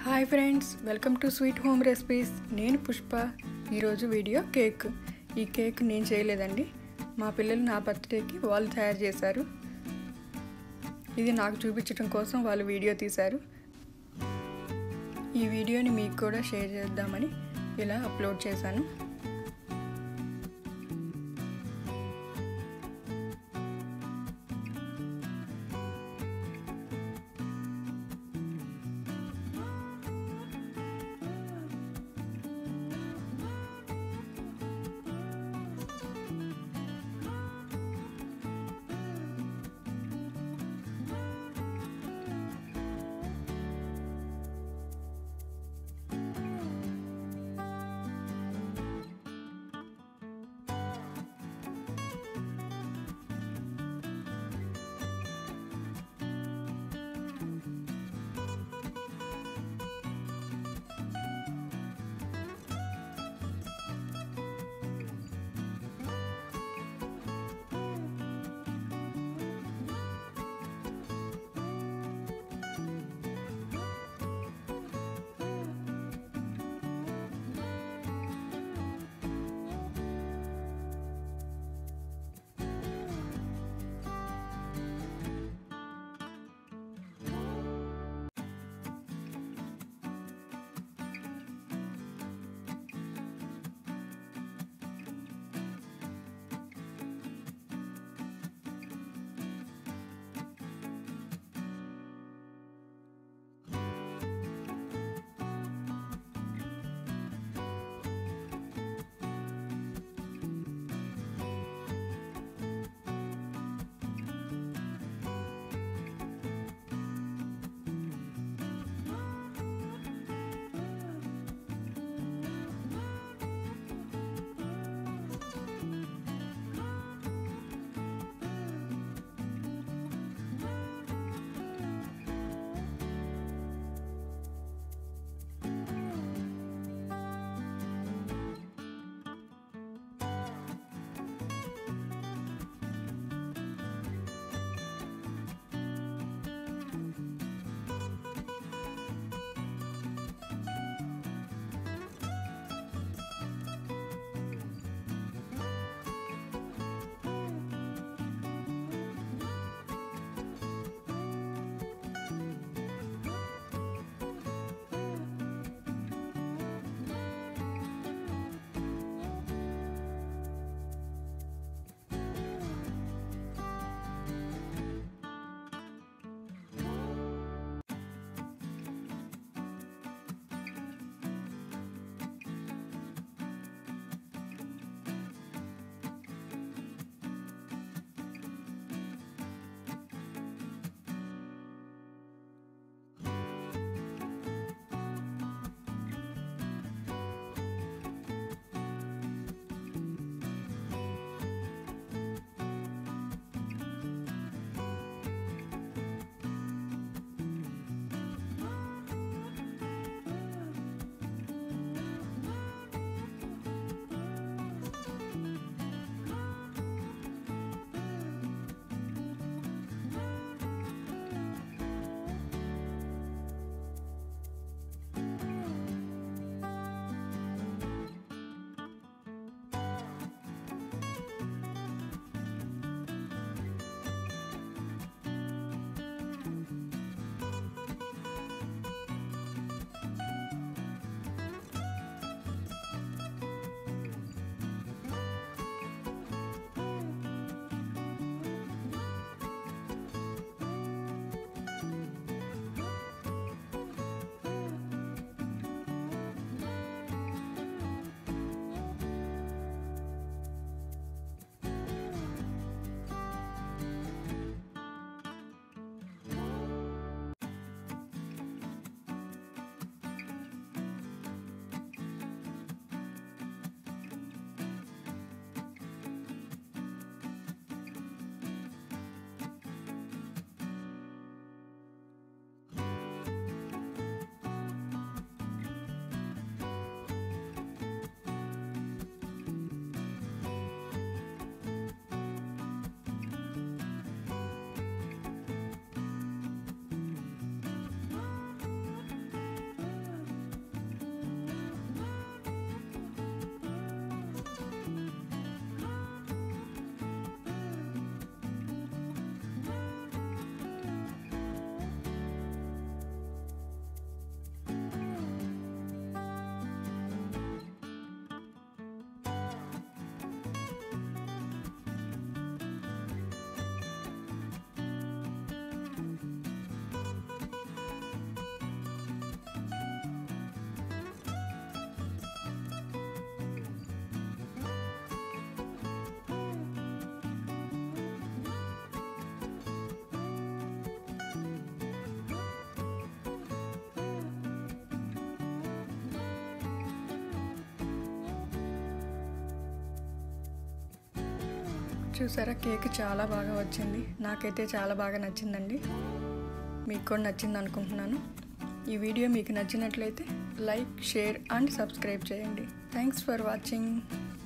Hi friends, welcome to sweet home recipes. నేను పుష్ప. ఈరోజు video cake. ఈ కేక్ నేను చేయలేదండి, మా పిల్లలు నా బర్త్డేకి వాళ్ళు తయారు చేశారు. ఇది నాకు చూపించడం కోసం వాళ్ళు వీడియో తీశారు. ఈ వీడియోని మీకు కూడా షేర్ చేద్దామని ఇలా అప్లోడ్ చేశాను. చూసారా, కేక్ చాలా బాగా వచ్చింది. నాకైతే చాలా బాగా నచ్చిందండి. మీకు కూడా నచ్చింది అనుకుంటున్నాను. ఈ వీడియో మీకు నచ్చినట్లయితే లైక్, షేర్ అండ్ సబ్స్క్రైబ్ చేయండి. Thanks for watching.